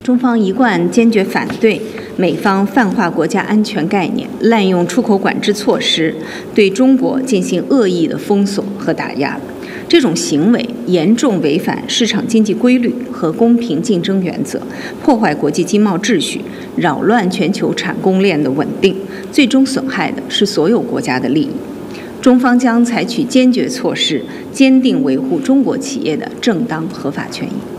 中方一贯坚决反对美方泛化国家安全概念，滥用出口管制措施，对中国进行恶意的封锁和打压。这种行为严重违反市场经济规律和公平竞争原则，破坏国际经贸秩序，扰乱全球产供链的稳定，最终损害的是所有国家的利益。中方将采取坚决措施，坚定维护中国企业的正当合法权益。